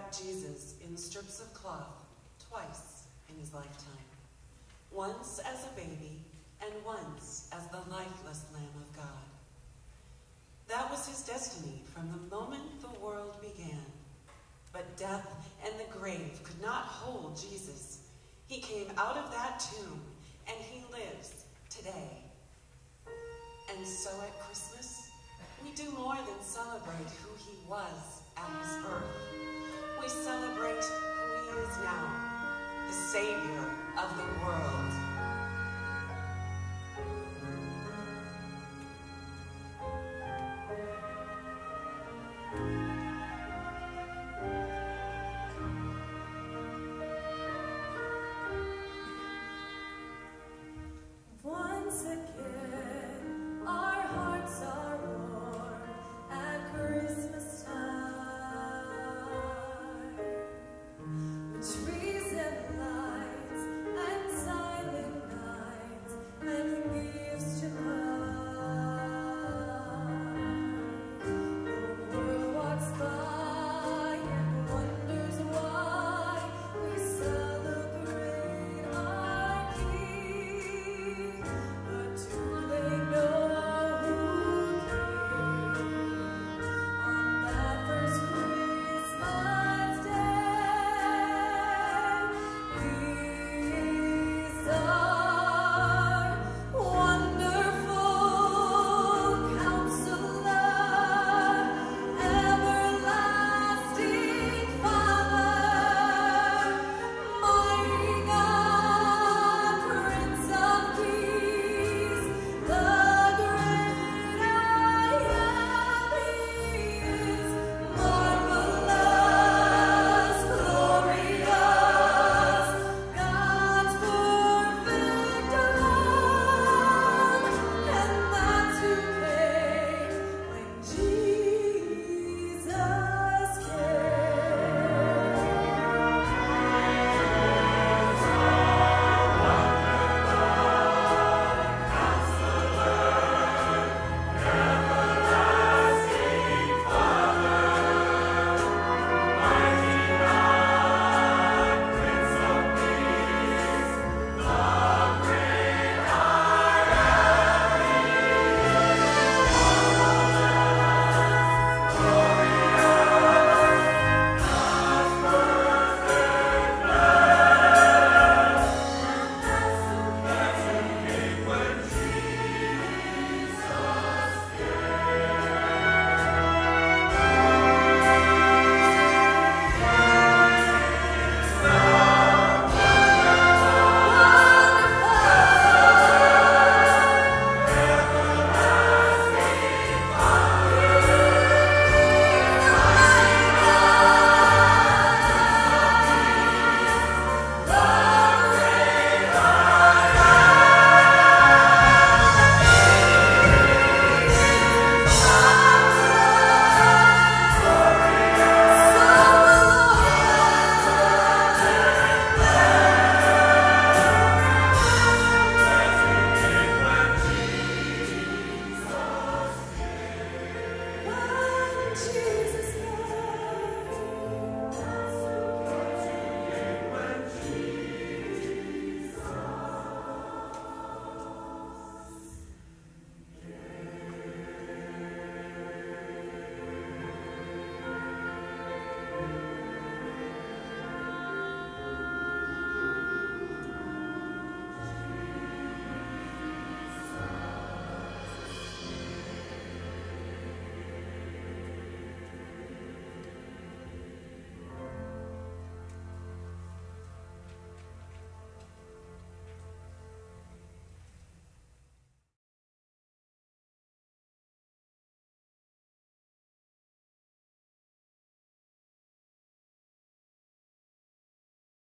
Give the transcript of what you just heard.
wrapped Jesus in strips of cloth twice in his lifetime, once as a baby and once as the lifeless Lamb of God. That was his destiny from the moment the world began. But death and the grave could not hold Jesus. He came out of that tomb, and he lives today. And so at Christmas, we do more than celebrate who he was at his birth. We celebrate who he is now, the Savior of the world.